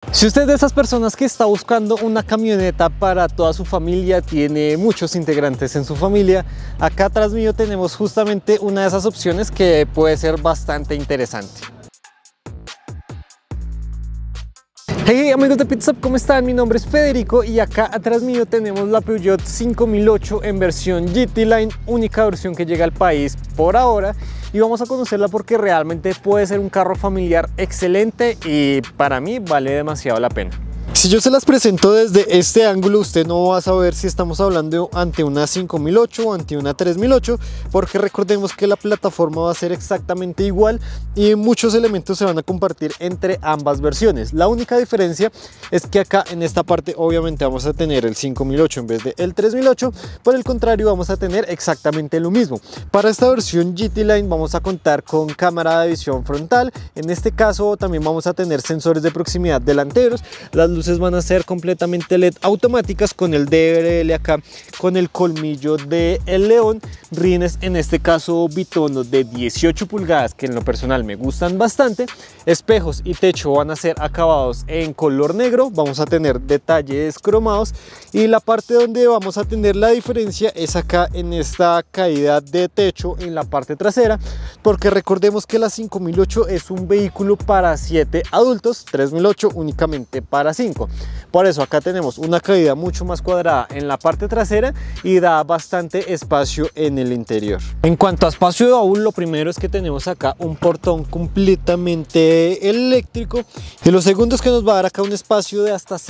Si usted es de esas personas que está buscando una camioneta para toda su familia, tiene muchos integrantes en su familia, acá atrás mío tenemos justamente una de esas opciones que puede ser bastante interesante. Hey amigos de Pit Stop, ¿cómo están? Mi nombre es Federico y acá atrás mío tenemos la Peugeot 5008 en versión GT Line, única versión que llega al país por ahora, y vamos a conocerla porque realmente puede ser un carro familiar excelente y para mí vale demasiado la pena. Si yo se las presento desde este ángulo, usted no va a saber si estamos hablando ante una 5008 o ante una 3008, porque recordemos que la plataforma va a ser exactamente igual y muchos elementos se van a compartir entre ambas versiones. La única diferencia es que acá en esta parte obviamente vamos a tener el 5008 en vez de el 3008, por el contrario vamos a tener exactamente lo mismo. Para esta versión GT Line vamos a contar con cámara de visión frontal, en este caso también vamos a tener sensores de proximidad delanteros, las luces van a ser completamente LED automáticas con el DRL acá, con el colmillo de el león, rines en este caso bitono de 18 pulgadas que en lo personal me gustan bastante, espejos y techo van a ser acabados en color negro, vamos a tener detalles cromados y la parte donde vamos a tener la diferencia es acá en esta caída de techo en la parte trasera, porque recordemos que la 5008 es un vehículo para 7 adultos, 3008 únicamente para 5. Por eso acá tenemos una caída mucho más cuadrada en la parte trasera y da bastante espacio en el interior. En cuanto a espacio de baúl, lo primero es que tenemos acá un portón completamente eléctrico y lo segundo es que nos va a dar acá un espacio de hasta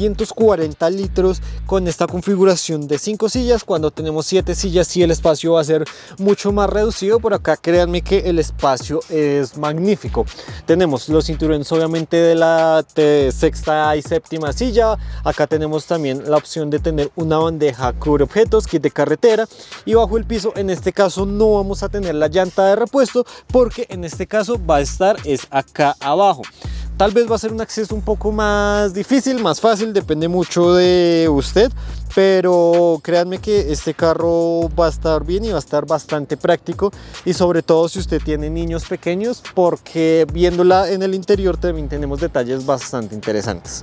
740 litros con esta configuración de 5 sillas. Cuando tenemos 7 sillas sí el espacio va a ser mucho más reducido, por acá créanme que el espacio es magnífico. Tenemos los cinturones obviamente de la sexta y séptima silla, acá tenemos también la opción de tener una bandeja cubre objetos, kit de carretera, y bajo el piso en este caso no vamos a tener la llanta de repuesto porque en este caso va a estar es acá abajo. Tal vez va a ser un acceso un poco más difícil, más fácil, depende mucho de usted, pero créanme que este carro va a estar bien y va a estar bastante práctico, y sobre todo si usted tiene niños pequeños, porque viéndola en el interior también tenemos detalles bastante interesantes.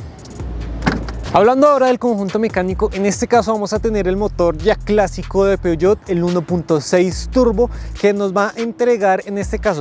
Hablando ahora del conjunto mecánico, en este caso vamos a tener el motor ya clásico de Peugeot, el 1.6 turbo, que nos va a entregar en este caso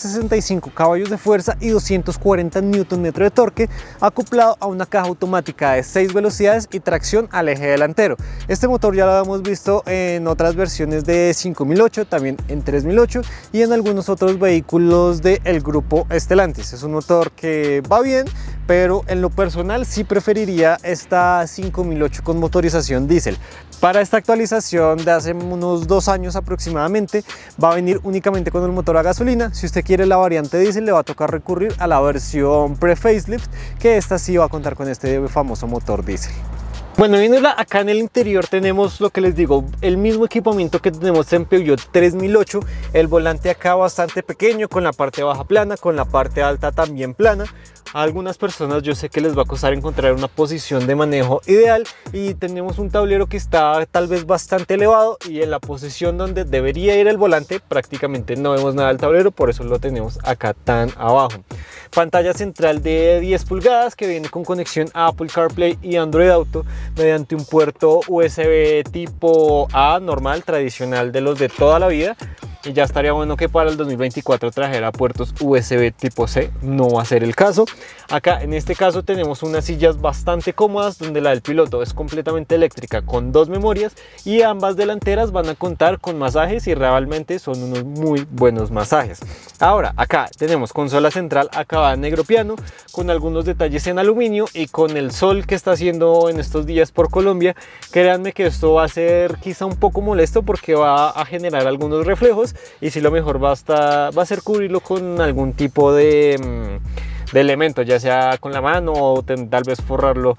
165 caballos de fuerza y 240 Nm de torque, acoplado a una caja automática de 6 velocidades y tracción al eje delantero. Este motor ya lo hemos visto en otras versiones de 5008, también en 3008 y en algunos otros vehículos del grupo Stellantis. Es un motor que va bien, pero en lo personal sí preferiría esta 5008 con motorización diésel. Para esta actualización de hace unos 2 años aproximadamente va a venir únicamente con el motor a gasolina. Si usted quiere la variante diésel le va a tocar recurrir a la versión pre-facelift, que esta sí va a contar con este famoso motor diésel. Bueno, viéndola acá en el interior tenemos lo que les digo, el mismo equipamiento que tenemos en Peugeot 3008, el volante acá bastante pequeño, con la parte baja plana, con la parte alta también plana. A algunas personas yo sé que les va a costar encontrar una posición de manejo ideal, y tenemos un tablero que está tal vez bastante elevado, y en la posición donde debería ir el volante prácticamente no vemos nada del tablero, por eso lo tenemos acá tan abajo. Pantalla central de 10 pulgadas que viene con conexión a Apple CarPlay y Android Auto mediante un puerto USB tipo A normal, tradicional de los de toda la vida. Y ya estaría bueno que para el 2024 trajera puertos USB tipo C, no va a ser el caso. Acá en este caso tenemos unas sillas bastante cómodas, donde la del piloto es completamente eléctrica con 2 memorias y ambas delanteras van a contar con masajes y realmente son unos muy buenos masajes. Ahora acá tenemos consola central acabada en negro piano, con algunos detalles en aluminio, y con el sol que está haciendo en estos días por Colombia, créanme que esto va a ser quizá un poco molesto porque va a generar algunos reflejos, y si lo mejor va a ser cubrirlo con algún tipo de elemento, ya sea con la mano o tal vez forrarlo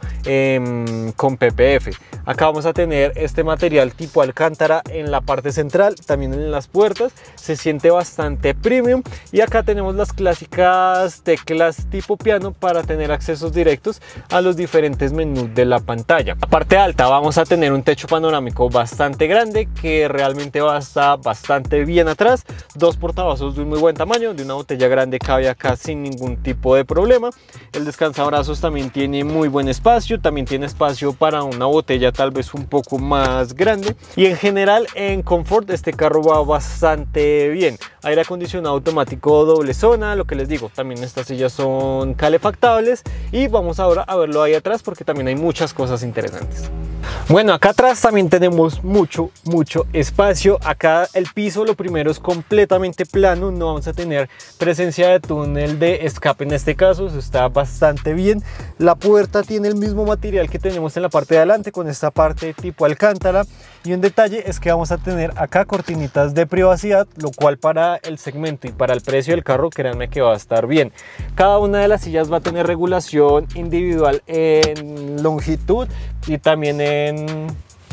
con PPF. Acá vamos a tener este material tipo alcántara en la parte central, también en las puertas, se siente bastante premium, y acá tenemos las clásicas teclas tipo piano para tener accesos directos a los diferentes menús de la pantalla. La parte alta vamos a tener un techo panorámico bastante grande que realmente va a estar bastante bien atrás, 2 portavasos de un muy buen tamaño, de una botella grande cabe acá sin ningún tipo de de problema. El descansabrazos también tiene muy buen espacio, también tiene espacio para una botella tal vez un poco más grande, y en general en confort este carro va bastante bien. Aire acondicionado automático doble zona, lo que les digo, también estas sillas son calefactables, y vamos ahora a verlo ahí atrás porque también hay muchas cosas interesantes. Bueno, acá atrás también tenemos mucho espacio. Acá el piso, lo primero, es completamente plano, no vamos a tener presencia de túnel de escape en este caso, eso está bastante bien. La puerta tiene el mismo material que tenemos en la parte de adelante, con esta parte tipo alcántara, y un detalle es que vamos a tener acá cortinitas de privacidad, lo cual para el segmento y para el precio del carro, créanme que va a estar bien. Cada una de las sillas va a tener regulación individual en longitud y también en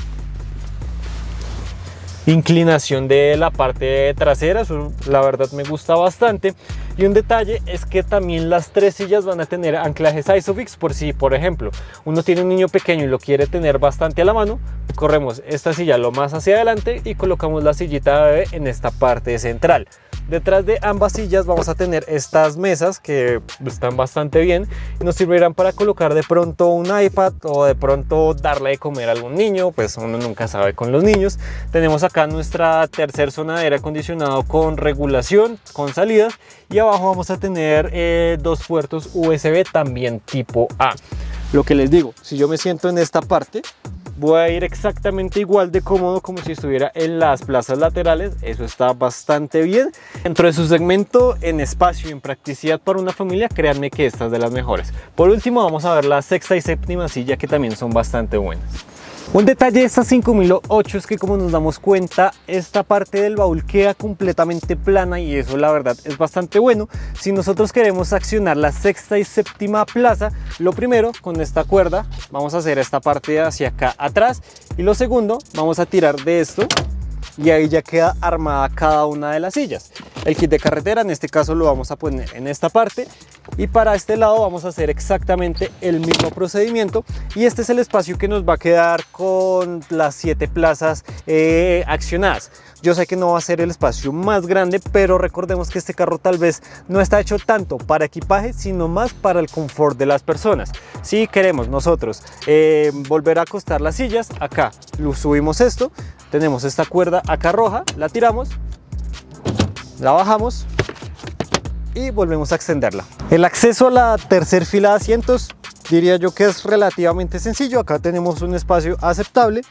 inclinación de la parte trasera. Eso la verdad me gusta bastante. Y un detalle es que también las tres sillas van a tener anclajes ISOFIX, por si por ejemplo uno tiene un niño pequeño y lo quiere tener bastante a la mano, corremos esta silla lo más hacia adelante y colocamos la sillita de bebé en esta parte central. Detrás de ambas sillas vamos a tener estas mesas que están bastante bien y nos servirán para colocar de pronto un iPad o de pronto darle de comer a algún niño, pues uno nunca sabe con los niños. Tenemos acá nuestra tercera zona de aire acondicionado con regulación, con salidas, y abajo vamos a tener dos puertos USB también tipo A. Lo que les digo, si yo me siento en esta parte, voy a ir exactamente igual de cómodo como si estuviera en las plazas laterales. Eso está bastante bien. Dentro de su segmento en espacio y en practicidad para una familia, créanme que esta es de las mejores. Por último vamos a ver la sexta y séptima silla, que también son bastante buenas. Un detalle de esta 5008 es que, como nos damos cuenta, esta parte del baúl queda completamente plana, y eso la verdad es bastante bueno. Si nosotros queremos accionar la sexta y séptima plaza, lo primero, con esta cuerda vamos a hacer esta parte hacia acá atrás, y lo segundo, vamos a tirar de esto y ahí ya queda armada cada una de las sillas. El kit de carretera en este caso lo vamos a poner en esta parte, y para este lado vamos a hacer exactamente el mismo procedimiento, y este es el espacio que nos va a quedar con las 7 plazas accionadas. Yo sé que no va a ser el espacio más grande, pero recordemos que este carro tal vez no está hecho tanto para equipaje, sino más para el confort de las personas. Si queremos nosotros volver a acostar las sillas, acá lo subimos esto, tenemos esta cuerda acá roja, la tiramos, la bajamos y volvemos a extenderla. El acceso a la tercera fila de asientos diría yo que es relativamente sencillo. Acá tenemos un espacio aceptable.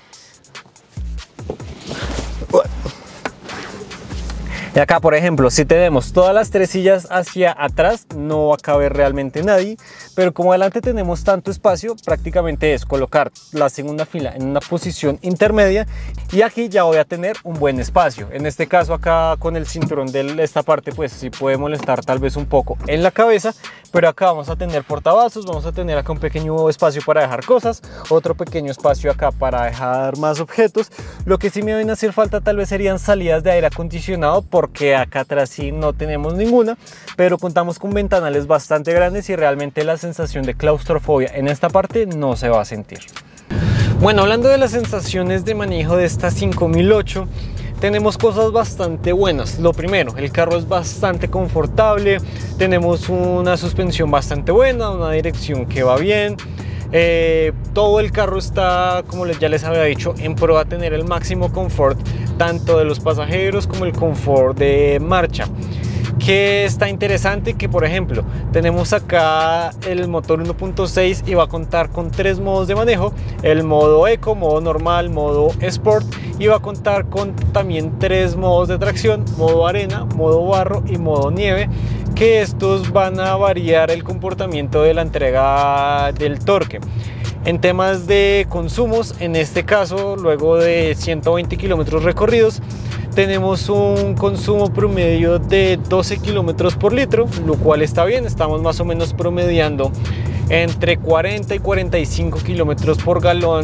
Y acá, por ejemplo, si tenemos todas las 3 sillas hacia atrás, no va a caber realmente nadie, pero como adelante tenemos tanto espacio, prácticamente es colocar la segunda fila en una posición intermedia, y aquí ya voy a tener un buen espacio. En este caso acá con el cinturón de esta parte, pues sí puede molestar tal vez un poco en la cabeza, pero acá vamos a tener portavasos, vamos a tener acá un pequeño espacio para dejar cosas, otro pequeño espacio acá para dejar más objetos. Lo que sí me viene a hacer falta tal vez serían salidas de aire acondicionado, porque acá atrás sí no tenemos ninguna, pero contamos con ventanales bastante grandes y realmente la sensación de claustrofobia en esta parte no se va a sentir. Bueno, hablando de las sensaciones de manejo de esta 5008, tenemos cosas bastante buenas. Lo primero, el carro es bastante confortable, tenemos una suspensión bastante buena, una dirección que va bien. Todo el carro está, como ya les había dicho, en pro a tener el máximo confort tanto de los pasajeros como el confort de marcha. Que está interesante que, por ejemplo, tenemos acá el motor 1.6 y va a contar con 3 modos de manejo: el modo eco, modo normal, modo sport, y va a contar con también 3 modos de tracción: modo arena, modo barro y modo nieve, que estos van a variar el comportamiento de la entrega del torque. En temas de consumos, en este caso, luego de 120 kilómetros recorridos, tenemos un consumo promedio de 12 kilómetros por litro, lo cual está bien. Estamos más o menos promediando entre 40 y 45 kilómetros por galón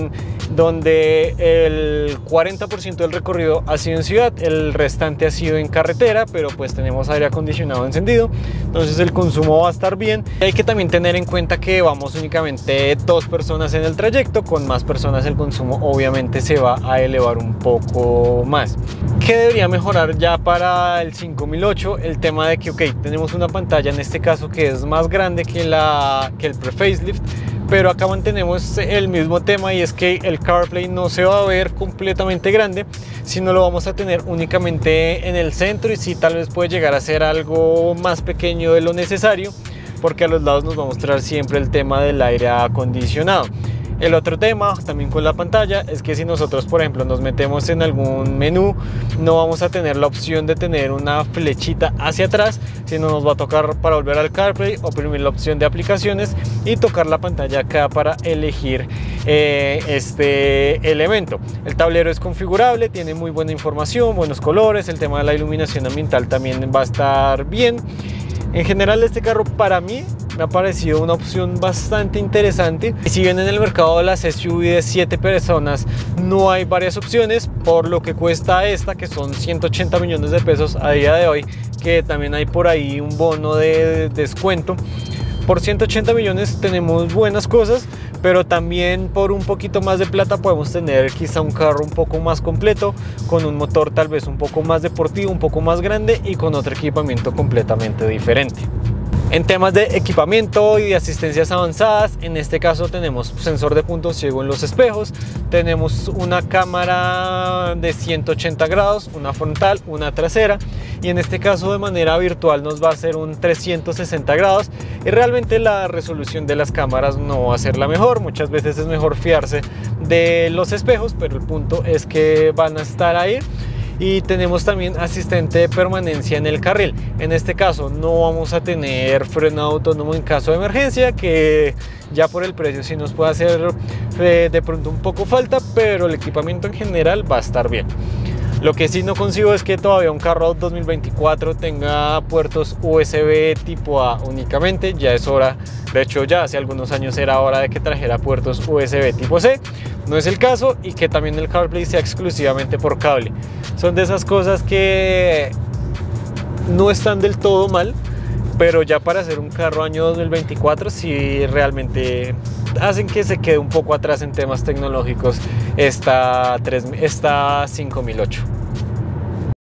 donde el 40% del recorrido ha sido en ciudad, el restante ha sido en carretera, pero pues tenemos aire acondicionado encendido, entonces el consumo va a estar bien. Hay que también tener en cuenta que vamos únicamente 2 personas en el trayecto, con más personas el consumo obviamente se va a elevar un poco más. ¿Qué debería mejorar ya para el 5008? El tema de que, ok, tenemos una pantalla en este caso que es más grande que el pre-facelift, pero acá mantenemos el mismo tema, y es que el CarPlay no se va a ver completamente grande, sino lo vamos a tener únicamente en el centro, y sí, tal vez puede llegar a ser algo más pequeño de lo necesario, porque a los lados nos va a mostrar siempre el tema del aire acondicionado. El otro tema también con la pantalla es que si nosotros, por ejemplo, nos metemos en algún menú, no vamos a tener la opción de tener una flechita hacia atrás, sino nos va a tocar, para volver al CarPlay, oprimir la opción de aplicaciones y tocar la pantalla acá para elegir este elemento. El tablero es configurable, tiene muy buena información, buenos colores, el tema de la iluminación ambiental también va a estar bien. En general, este carro para mí me ha parecido una opción bastante interesante. Y si bien en el mercado de las SUV de 7 personas no hay varias opciones, por lo que cuesta esta, que son 180 millones de pesos a día de hoy, que también hay por ahí un bono de descuento, por 180 millones tenemos buenas cosas, pero también por un poquito más de plata podemos tener quizá un carro un poco más completo, con un motor tal vez un poco más deportivo, un poco más grande y con otro equipamiento completamente diferente. En temas de equipamiento y de asistencias avanzadas, en este caso tenemos sensor de punto ciego en los espejos, tenemos una cámara de 180 grados, una frontal, una trasera, y en este caso de manera virtual nos va a hacer un 360 grados, y realmente la resolución de las cámaras no va a ser la mejor. Muchas veces es mejor fiarse de los espejos, pero el punto es que van a estar ahí. Y tenemos también asistente de permanencia en el carril. En este caso no vamos a tener freno autónomo en caso de emergencia, que ya por el precio sí nos puede hacer de pronto un poco falta, pero el equipamiento en general va a estar bien. Lo que sí no consigo es que todavía un carro 2024 tenga puertos USB tipo A únicamente. Ya es hora, de hecho ya hace algunos años era hora de que trajera puertos USB tipo C. No es el caso, y que también el CarPlay sea exclusivamente por cable. Son de esas cosas que no están del todo mal, pero ya para hacer un carro año 2024 sí realmente hacen que se quede un poco atrás en temas tecnológicos esta 5008.